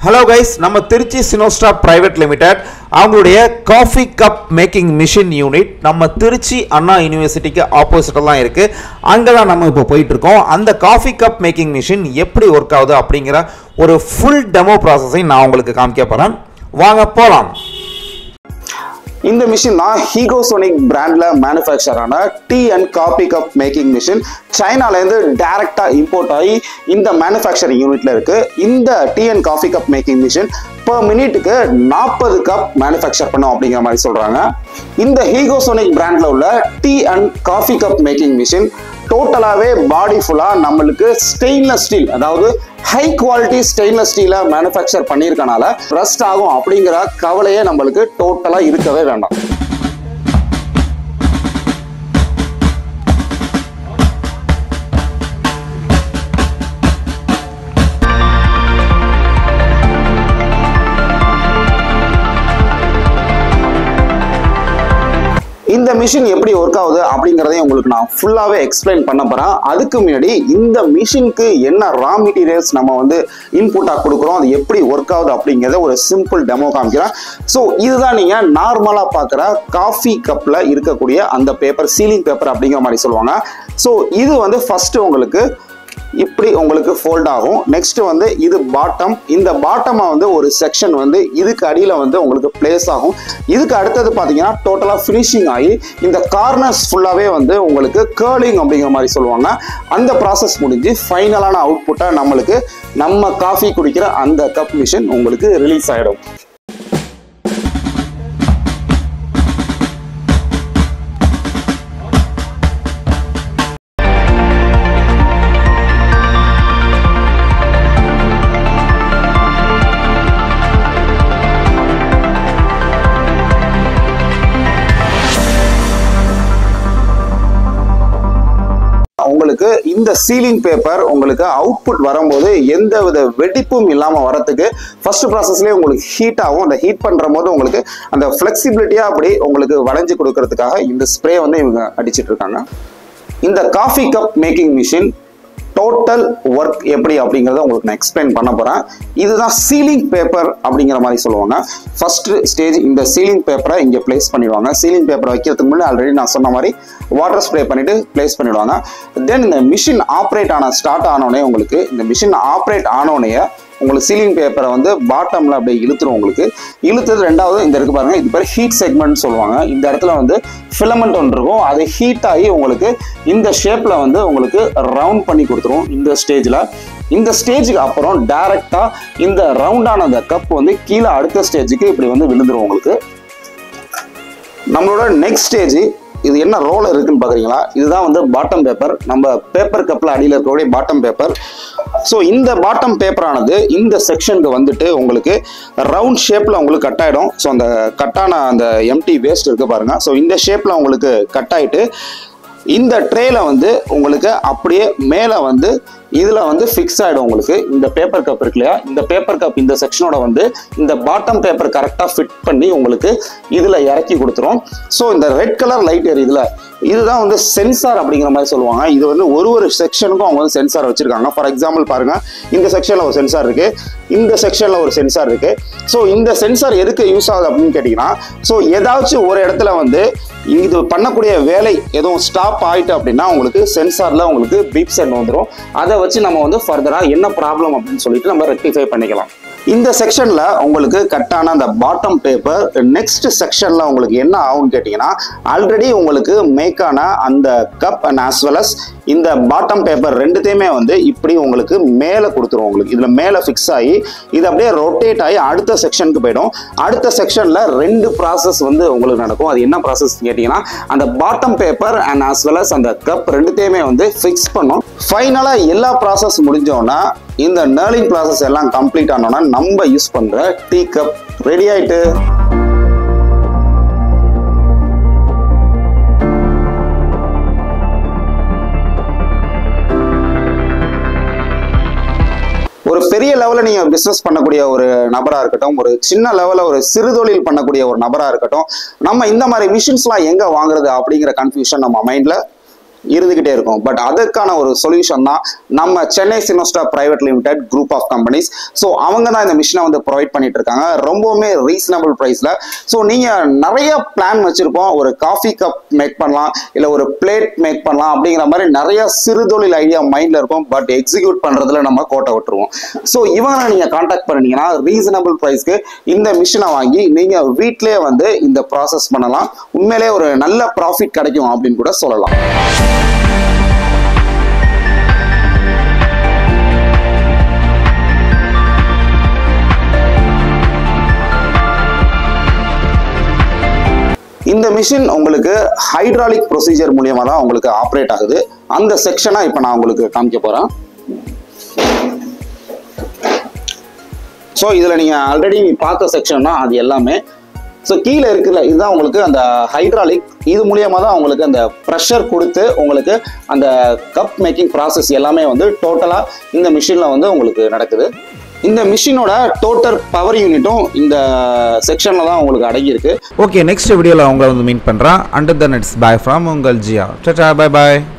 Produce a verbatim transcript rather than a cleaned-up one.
Hello guys, நம்ம Trichy Sinostar Private Limited அவங்களுடைய coffee cup making machine unit நம்ம திருச்சி அண்ணா யூனிவர்சிட்டிக்கு ஆப்போசிட்ல தான் இருக்கு. அங்க தான் நம்ம இப்போ போயிட்டு இருக்கோம். அந்த காஃபி கப் மேக்கிங் மிஷின் எப்படி வர்க் ஆகுது அப்படிங்கற ஒரு ஃபுல் டெமோ process-ஐ நான் உங்களுக்கு காமிக்க போறேன். வாங்க போலாம். இந்த மிஷின் தான் ஹீகோசோனிக் பிராண்ட்ல மேனுஃபேக்சர் ஆன tea and coffee cup making machine சைனால இருந்து டைரக்டா இம்போர்ட் ஆகி இந்த மேனுஃபேக்சரிங் யூனிட்ல இருக்கு. இந்த tea and coffee cup making machine per மினிட்டுக்கு நாற்பது கப் மேனுஃபேக்சர் பண்ணும் அப்படிங்கிற மாதிரி சொல்றாங்க. இந்த ஹீகோசோனிக் பிராண்ட்ல உள்ள tea and coffee cup making machine டோட்டலாவே பாடி ஃபுல்லா நம்மளுக்கு ஸ்டெயின்லெஸ் ஸ்டீல், அதாவது ஹை குவாலிட்டி ஸ்டெயின்லெஸ் ஸ்டீல மேனுஃபேக்சர் பண்ணியிருக்கனால ரஸ்ட் ஆகும் அப்படிங்கிற கவலையே நம்மளுக்கு டோட்டலா இருக்கவே வேண்டாம். இந்த மிஷின் எப்படி ஒர்க் ஆகுது அப்படிங்கறதையும் உங்களுக்கு நான் ஃபுல்லாவே எக்ஸ்பிளைன் பண்ண போறேன். அதுக்கு முன்னாடி இந்த மிஷினுக்கு என்ன ரா மெட்டீரியல்ஸ் நம்ம வந்து இன்புட்டா கொடுக்குறோம், அது எப்படி ஒர்க் ஆகுது அப்படிங்கறத ஒரு சிம்பிள் டெமோ காமிக்கிறேன். ஸோ இதுதான் நீங்க நார்மலா பாக்குற காஃபி கப்ல இருக்கக்கூடிய அந்த பேப்பர், சீலிங் பேப்பர் அப்படிங்கிற மாதிரி சொல்லுவாங்க. ஸோ இது வந்து ஃபர்ஸ்ட் உங்களுக்கு இப்படி உங்களுக்கு ஃபோல்ட் ஆகும். நெக்ஸ்ட் வந்து இது பாட்டம். இந்த பாட்டமா வந்து ஒரு செக்ஷன் வந்து இதுக்கு அடியில வந்து உங்களுக்கு பிளேஸ் ஆகும். இதுக்கு அடுத்தது பாத்தீங்கன்னா டோட்டலா ஃபினிஷிங் ஆகி இந்த கார்னர்ஸ் ஃபுல்லாவே வந்து உங்களுக்கு கர்லிங் அப்படிங்கிற மாதிரி சொல்லுவாங்க. அந்த ப்ராசஸ் முடிஞ்சு ஃபைனலான அவுட்புட்டா நம்மளுக்கு நம்ம காஃபி குடிக்கிற அந்த கப் மிஷின் உங்களுக்கு ரிலீஸ் ஆயிடும். உங்களுக்கு இந்த சீலிங் பேப்பர் உங்களுக்கு அவுட்புட் வரும்போது எந்த வித வெடிப்பும் இல்லாம வரதுக்கு ஃபர்ஸ்ட் ப்ராசஸ்லயே உங்களுக்கு ஹீட் ஆகும். அந்த ஹீட் பண்ற போது உங்களுக்கு அந்த ஃபிளெக்சிபிலிட்டியா அப்படி உங்களுக்கு வளைஞ்சு கொடுக்கறதுக்காக இந்த ஸ்ப்ரே வந்து இவங்க அடிச்சிட்டு இருக்காங்க. இந்த coffee cup making machine total work எப்படி அப்படிங்கறத உங்களுக்கு நான் எக்ஸ்பிளைன் பண்ண போறேன். இதுதான் சீலிங் பேப்பர் அப்படிங்கிற மாதிரி சொல்லுவாங்க. ஃபர்ஸ்ட் ஸ்டேஜ் இந்த சீலிங் பேப்பரை இங்க பிளேஸ் பண்ணிடுவாங்க. சீலிங் பேப்பரை வைக்கிறதுக்கு முன்னாடி ஆல்ரெடி நான் சொன்ன மாதிரி வாட்டர் ஸ்ப்ரே பண்ணிட்டு பிளேஸ் பண்ணிடுவாங்க. தென் இந்த மிஷின் ஆப்ரேட் ஆன ஸ்டார்ட் ஆனோடனே உங்களுக்கு இந்த மிஷின் ஆப்ரேட் ஆனோடனே உங்களுக்கு சீலிங் பேப்பரை வந்து பாட்டம்ல அப்படியே இழுத்துரும். உங்களுக்கு இழுத்தது ரெண்டாவது இந்த இருக்கு பாருங்க, இது பேர் ஹீட் செக்மெண்ட் சொல்லுவாங்க. இந்த இடத்துல வந்து ஃபிலமெண்ட் ஒன்று இருக்கும், அது ஹீட் ஆகி உங்களுக்கு இந்த ஷேப்ல வந்து உங்களுக்கு ரவுண்ட் பண்ணி கொடுத்துரும். இந்த ஸ்டேஜ்ல இந்த ஸ்டேஜுக்கு அப்புறம் டைரக்டா இந்த ரவுண்டான அந்த கப் வந்து கீழே அடுத்த ஸ்டேஜுக்கு இப்படி வந்து விழுந்துரும். உங்களுக்கு நம்மளோட நெக்ஸ்ட் ஸ்டேஜ் இது என்ன ரோல் இருக்குன்னு பாக்குறீங்களா, இதுதான் வந்து பாட்டம் பேப்பர். நம்ம பேப்பர் கப்ல அடியில் இருக்கக்கூடிய பாட்டம் பேப்பர். ஸோ இந்த பாட்டம் பேப்பரானது இந்த செக்ஷனுக்கு வந்துட்டு உங்களுக்கு ரவுண்ட் ஷேப்ல உங்களுக்கு கட் ஆயிடும். ஸோ அந்த கட்டான அந்த எம்டி வேஸ்ட் இருக்கு பாருங்க. ஸோ இந்த ஷேப்ல உங்களுக்கு கட் ஆயிட்டு இந்த ட்ரேல வந்து உங்களுக்கு அப்படியே மேல வந்து இதுல வந்து ஃபிக்ஸ் ஆயிடும். உங்களுக்கு இந்த பேப்பர் கப் இருக்கு இல்லையா, இந்த பேப்பர் கப் இந்த செக்ஷனோட வந்து இந்த பாட்டம் பேப்பர் கரெக்டா ஃபிட் பண்ணி உங்களுக்கு இதுல இறக்கி கொடுத்துரும். ஸோ இந்த ரெட் கலர் லைட் எரியுதுல, இதுதான் வந்து சென்சார் அப்படிங்கிற மாதிரி சொல்லுவாங்க. இது வந்து ஒரு ஒரு செக்ஷனுக்கும் அவங்க வந்து சென்சார் வச்சிருக்காங்க. ஃபார் எக்ஸாம்பிள் பாருங்க, இந்த செக்ஷன்ல ஒரு சென்சார் இருக்கு, இந்த செக்ஷன்ல ஒரு சென்சார் இருக்கு. ஸோ இந்த சென்சார் எதுக்கு யூஸ் ஆகுது அப்படின்னு கேட்டீங்கன்னா, ஸோ ஏதாச்சும் ஒரு இடத்துல வந்து இது பண்ணக்கூடிய வேலை எதுவும் ஸ்டாப் ஆயிட்டு அப்படின்னா உங்களுக்கு சென்சார்ல உங்களுக்கு பீப் சவுண்ட் வந்துடும். அதை வச்சு நம்ம வந்து ஃபர்தரா என்ன ப்ராப்ளம் அப்படின்னு சொல்லிட்டு நம்ம ரெக்டிஃபை பண்ணிக்கலாம். இந்த செக்ஷன்ல உங்களுக்கு கட்டான அந்த பாட்டம் பேப்பர் நெக்ஸ்ட் செக்ஷன்ல உங்களுக்கு என்ன ஆகும்னு கேட்டீங்கன்னா, ஆல்ரெடி உங்களுக்கு மேக்கான அந்த cup and as well as இந்த பாட்டம் பேப்பர் ரெண்டுத்தையுமே வந்து இப்படி உங்களுக்கு மேல கொடுத்துரும். உங்களுக்கு இதுல மேல ஃபிக்ஸ் ஆகி இது அப்படியே ரொட்டேட் ஆகி அடுத்த செக்ஷனுக்கு போயிடும். அடுத்த செக்ஷன்ல ரெண்டு ப்ராசஸ் வந்து உங்களுக்கு நடக்கும். அது என்ன ப்ராசஸ் கேட்டீங்கன்னா, அந்த bottom paper and as well as அந்த கப் ரெண்டுத்தையுமே வந்து ஃபிக்ஸ் பண்ணும். ஃபைனலா எல்லா ப்ராசஸ் முடிஞ்சோன்னா இந்த நர்லிங் ப்ராசஸ் எல்லாம் கம்ப்ளீட் ஆனோன்னா நம்ம யூஸ் பண்ற டீ கப் ரெடி ஆயிட்டு. ஒரு பெரிய லெவல்ல நீங்க பிசினஸ் பண்ணக்கூடிய ஒரு நபரா இருக்கட்டும், ஒரு சின்ன லெவல்ல ஒரு சிறுதொழில் பண்ணக்கூடிய ஒரு நபரா இருக்கட்டும், நம்ம இந்த மாதிரி மிஷின்ஸ்லாம் எங்க வாங்குறது அப்படிங்கிற கன்ஃபியூஷன் நம்ம மைண்ட்ல இருந்துகிட்டே இருக்கும். பட் அதுக்கான ஒரு சொல்யூஷன் தான் நம்ம Chennai Sinostar private limited group of companies. So அவங்க தான் இந்த மிஷினை வந்து ப்ரொவைட் பண்ணிட்டு இருக்காங்க ரொம்பவுமே ரீசனபிள் ப்ரைஸில். ஸோ நீங்கள் நிறைய பிளான் வச்சுருப்போம், ஒரு காஃபி கப் மேக் பண்ணலாம், இல்லை ஒரு பிளேட் மேக் பண்ணலாம் அப்படிங்கிற மாதிரி நிறைய சிறுதொழில் ஐடியா மைண்டில் இருக்கும். பட் எக்ஸிக்யூட் பண்ணுறதுல நம்ம கோட்டை விட்டுருவோம். ஸோ இவங்களை நீங்கள் கான்டாக்ட் பண்ணிங்கன்னா ரீசனபிள் ப்ரைஸ்க்கு இந்த மிஷினை வாங்கி நீங்கள் வீட்டிலேயே வந்து இந்த ப்ராசஸ் பண்ணலாம். உண்மையிலே ஒரு நல்ல ப்ராஃபிட் கிடைக்கும் அப்படின்னு கூட சொல்லலாம். இந்த மிஷின் உங்களுக்கு ஹைட்ராலிக் ப்ரொசீஜர் மூலியமா தான் உங்களுக்கு ஆப்ரேட் ஆகுது. அந்த செக்ஷனை இப்போ நான் உங்களுக்கு காமிக்க போறேன். ஸோ இதில் நீங்கள் ஆல்ரெடி பார்த்த செக்ஷன் தான் அது எல்லாமே. ஸோ கீழே இருக்குல்ல, இதுதான் உங்களுக்கு அந்த ஹைட்ராலிக். இது மூலியமாக தான் உங்களுக்கு அந்த ப்ரெஷர் கொடுத்து உங்களுக்கு அந்த கப் மேக்கிங் ப்ராசஸ் எல்லாமே வந்து டோட்டலாக இந்த மிஷினில் வந்து உங்களுக்கு நடக்குது. இந்த மிஷினோட டோட்டல் பவர் யூனிட்டும் இந்த செக்ஷனில் தான் உங்களுக்கு அடங்கியிருக்கு. ஓகே, நெக்ஸ்ட் வீடியோவில் உங்களை வந்து மீட் பண்ணுறேன். Until the next bye from உங்கள் ஜியா. Tata, bye bye.